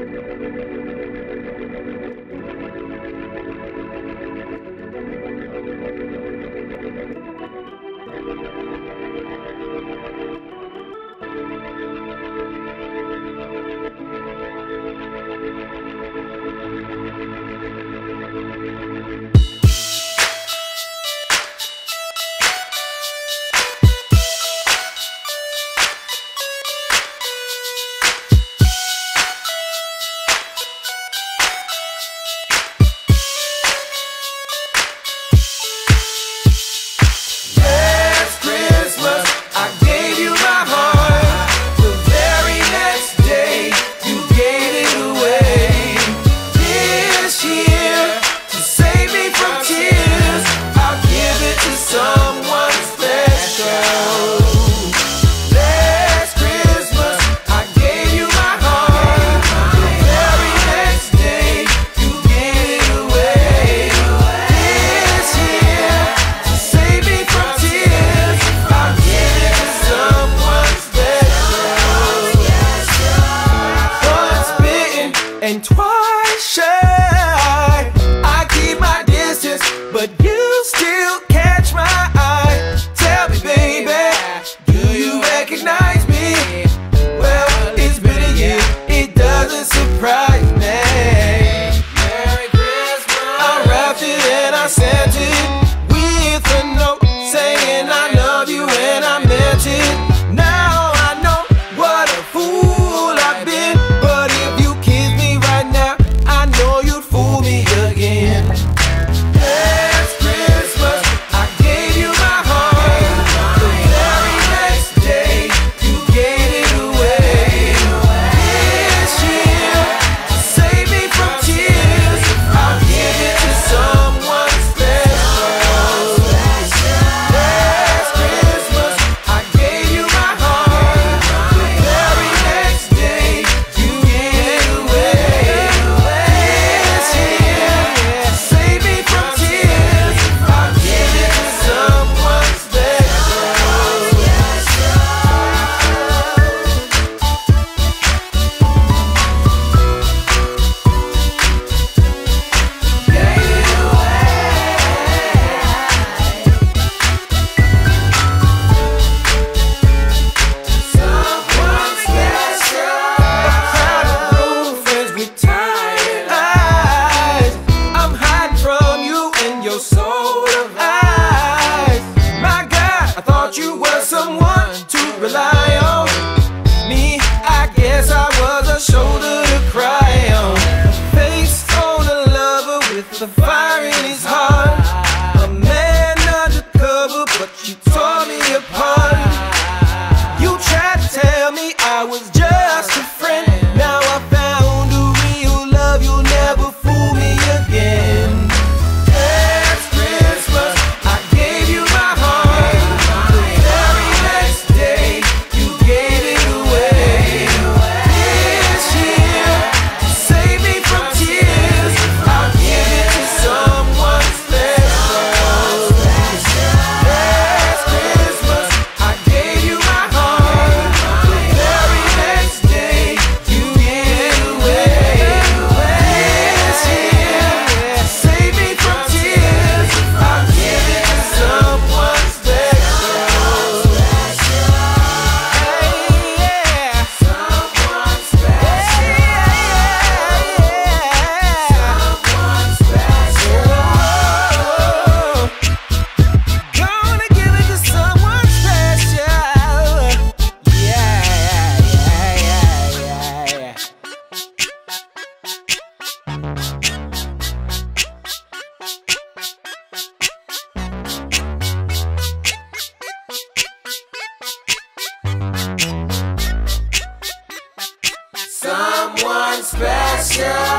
And twice shy, I keep my distance, but you still catch my eye. Tell me, baby, do you recognize me? Well, it's been a year, it doesn't surprise me. Merry Christmas. I wrapped it and I sent it with a note saying I love you and I meant it. Now I know what a fool I've been, but if you kiss me right now, I know you'd fool me again. Last Christmas, I gave you my heart. The very next day, you gave it away. This year, to save me from tears, I'll give it to someone special. Last Christmas, I gave you my heart. The very next day, you gave it away. This year, to save me from tears, I'll give it to someone special. Gave it someone special. A crowd of old friends with tired eyes. I'm hiding from you and your soul of eyes. My God, I thought you were someone to rely on. Me, I guess I was a shoulder to cry on. Face on a lover with the fire in his heart. A man undercover, but you tore me apart. You tried to tell me I was just a friend. Now I found a real love, you'll never fool me again. Last Christmas, I gave you my heart. The very next day, you gave it away. This year, to save me from tears, I'll give it to someone special. Last Christmas, I gave you my heart. The very next day, you gave it away. This year, to save me from tears, I'll give it to someone special. Hey, yeah. Someone special. Someone special. Gonna give it to someone special. Yeah. Someone special.